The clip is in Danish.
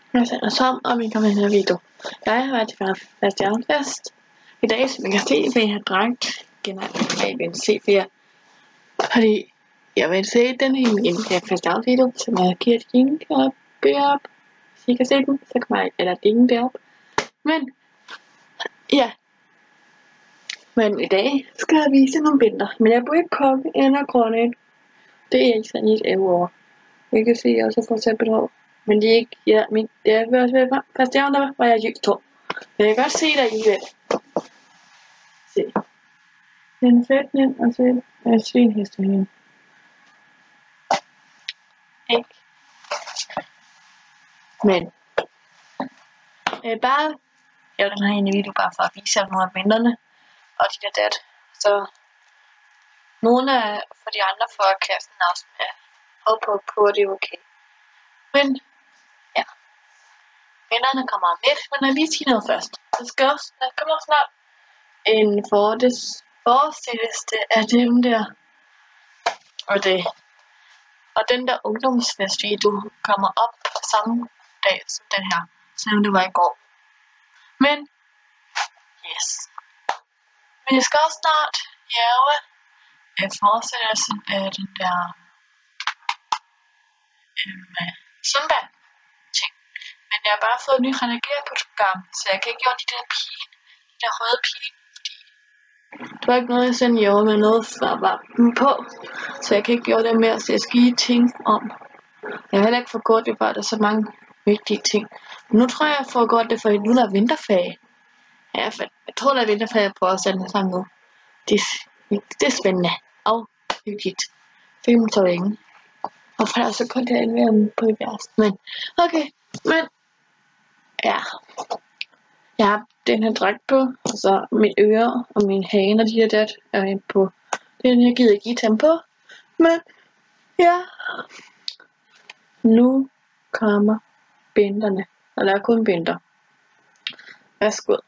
Jeg sender Tom, og vi kommer i den her video. Jeg har været til fastelavnsfest i dag, som I kan se, vil jeg have dragt generelt en C4. Fordi jeg vil se den i min fastelavnsvideo, som jeg giver et link op. Hvis I kan se den, så kan jeg, eller link derop. Men, ja. Men i dag skal jeg vise nogle billeder. Men jeg bruger ikke kokke eller grønne. Det er ikke sådan et over. Jeg kan se, at jeg også får eksempel hår. Men det er ikke, ja, men det er også ved fastelavn, der var jeg lys hår. Men jeg kan godt se det alligevel. Se. Den fætning, og så er jeg svinhestehinden. Ikke? Men. Jeg vil have en video bare for at vise jer nogle af billederne. Og de der dat. Så. Nogle af for de andre fra klassen er også med. Håber på, at det er okay. Men. Ja. Billederne kommer om lidt, men jeg vil lige sige noget først. Der kommer snart en forestillelse af dem der. Og den der ungdomsfestvideo kommer op samme dag som den her, selvom det var i går. Men, yes. Men jeg skal også snart lave en forestillelse af den der Zumba ting. Men jeg har bare fået en ny redigeringsprogram, så jeg kan ikke gøre de der røde pile. Det var ikke noget, jeg sendte i år med noget, der var på. Så jeg kan ikke gøre det mere, så jeg skal lige tænke om. Jeg har heller ikke fået gjort det, bare der er så mange vigtige ting. Men nu tror jeg, får gjort det, for nu der er vinterferie. Ja, jeg tror, der er vinterferie på at sende det sammen nu. Det er spændende. Og hyggeligt. Film så længe. Og for der så kun det anvende på jeres. Men, okay. Men, ja. Jeg har den her dragt på, og så mit øre og min hane og de her dat er på. Den her gider jeg give dem på. Men, ja. Nu kommer binderne. Og der er kun binder. Værsgo.